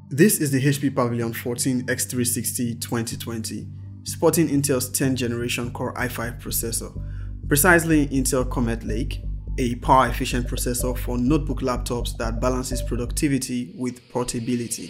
This is the HP Pavilion 14 X360 2020, sporting Intel's 10th generation Core i5 processor, precisely Intel Comet Lake, a power-efficient processor for notebook laptops that balances productivity with portability.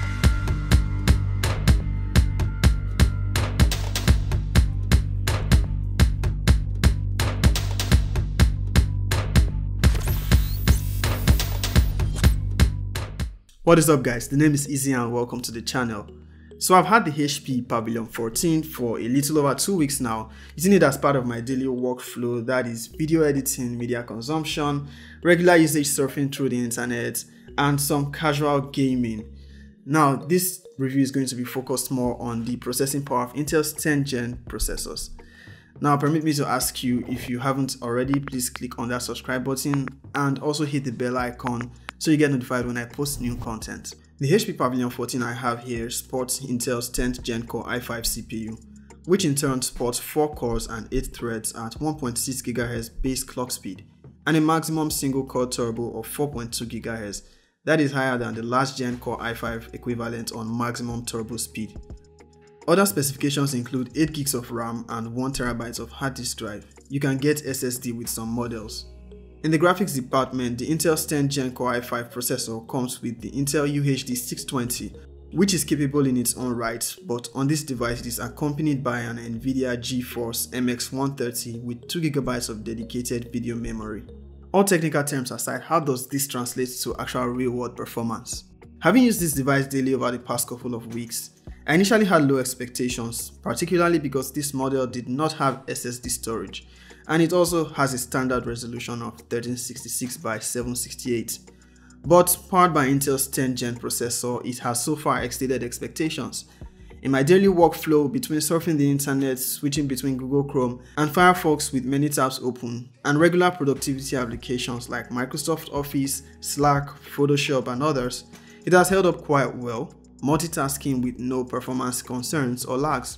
What is up guys, the name is Easy and welcome to the channel. So I've had the HP Pavilion 14 for a little over 2 weeks now, using it as part of my daily workflow, that is video editing, media consumption, regular usage surfing through the internet, and some casual gaming. Now this review is going to be focused more on the processing power of Intel's 10th gen processors. Now permit me to ask you, if you haven't already, please click on that subscribe button and also hit the bell icon so you get notified when I post new content. The HP Pavilion 14 I have here sports Intel's 10th gen Core i5 CPU, which in turn sports 4 cores and 8 threads at 1.6 GHz base clock speed and a maximum single core turbo of 4.2 GHz. That is higher than the last gen Core i5 equivalent on maximum turbo speed. Other specifications include 8 GB of RAM and 1 TB of hard disk drive. You can get SSD with some models. In the graphics department, the Intel's 10th gen Core i5 processor comes with the Intel UHD 620, which is capable in its own right, but on this device it is accompanied by an NVIDIA GeForce MX 130 with 2 GB of dedicated video memory. All technical terms aside, how does this translate to actual real-world performance? Having used this device daily over the past couple of weeks, I initially had low expectations, particularly because this model did not have SSD storage, and it also has a standard resolution of 1366 by 768. But powered by Intel's 10th gen processor, it has so far exceeded expectations. In my daily workflow, between surfing the internet, switching between Google Chrome and Firefox with many tabs open, and regular productivity applications like Microsoft Office, Slack, Photoshop and others, it has held up quite well, multitasking with no performance concerns or lags.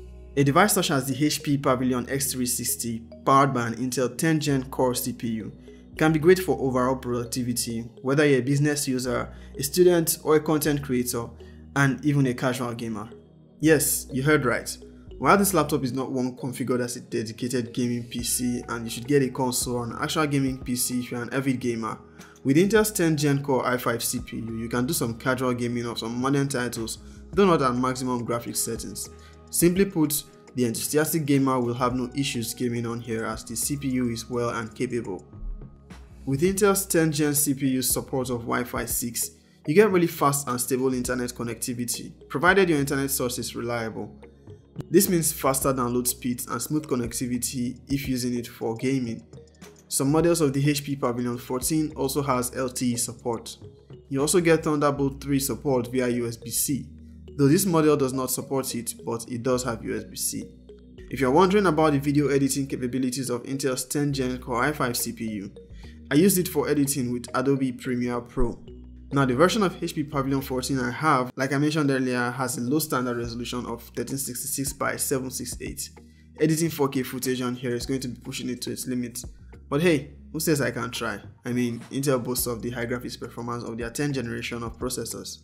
A device such as the HP Pavilion X360, powered by an Intel 10th gen Core CPU, can be great for overall productivity, whether you're a business user, a student or a content creator, and even a casual gamer. Yes, you heard right. While this laptop is not one configured as a dedicated gaming PC, and you should get a console or an actual gaming PC if you're an avid gamer, with Intel's 10th gen Core i5 CPU, you can do some casual gaming of some modern titles, though not at maximum graphics settings. Simply put, the enthusiastic gamer will have no issues gaming on here as the CPU is well and capable. With Intel's 10th gen CPU's support of Wi-Fi 6, you get really fast and stable internet connectivity, provided your internet source is reliable. This means faster download speeds and smooth connectivity if using it for gaming. Some models of the HP Pavilion 14 also has LTE support. You also get Thunderbolt 3 support via USB-C, though this model does not support it, but it does have USB-C. If you're wondering about the video editing capabilities of Intel's 10th gen Core i5 CPU, I used it for editing with Adobe Premiere Pro. Now the version of HP Pavilion 14 I have, like I mentioned earlier, has a low standard resolution of 1366 by 768. Editing 4K footage on here is going to be pushing it to its limits. But hey, who says I can't try? I mean, Intel boasts of the high graphics performance of their 10th generation of processors.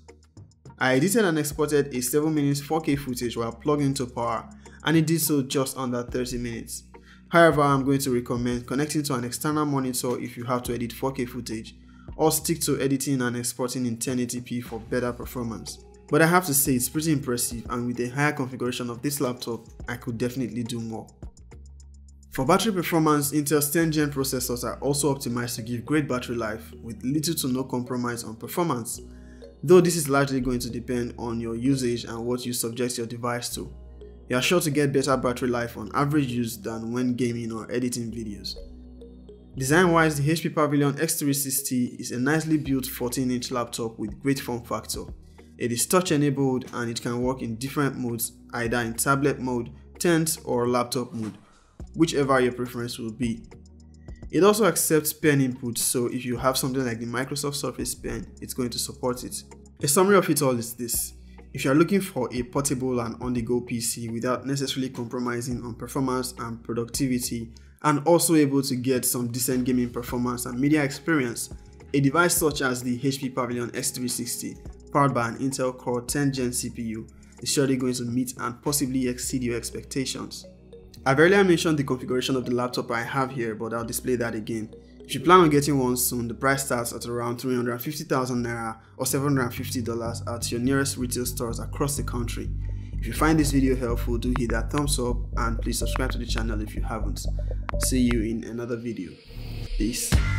I edited and exported a 7 minutes 4K footage while plugged into power, and it did so just under 30 minutes. However, I'm going to recommend connecting to an external monitor if you have to edit 4K footage, or stick to editing and exporting in 1080p for better performance. But I have to say it's pretty impressive, and with a higher configuration of this laptop, I could definitely do more. For battery performance, Intel's 10th gen processors are also optimized to give great battery life with little to no compromise on performance, though this is largely going to depend on your usage and what you subject your device to. You are sure to get better battery life on average use than when gaming or editing videos. Design-wise, the HP Pavilion X360 is a nicely built 14-inch laptop with great form factor. It is touch-enabled and it can work in different modes, either in tablet mode, tent or laptop mode, whichever your preference will be. It also accepts pen inputs, so if you have something like the Microsoft Surface Pen, it's going to support it. A summary of it all is this: if you are looking for a portable and on-the-go PC without necessarily compromising on performance and productivity, and also able to get some decent gaming performance and media experience, a device such as the HP Pavilion X360 powered by an Intel Core 10th Gen CPU, is surely going to meet and possibly exceed your expectations. I've earlier mentioned the configuration of the laptop I have here, but I'll display that again. If you plan on getting one soon, the price starts at around 350,000 Naira or $750 at your nearest retail stores across the country. If you find this video helpful, do hit that thumbs up and please subscribe to the channel if you haven't. See you in another video. Peace.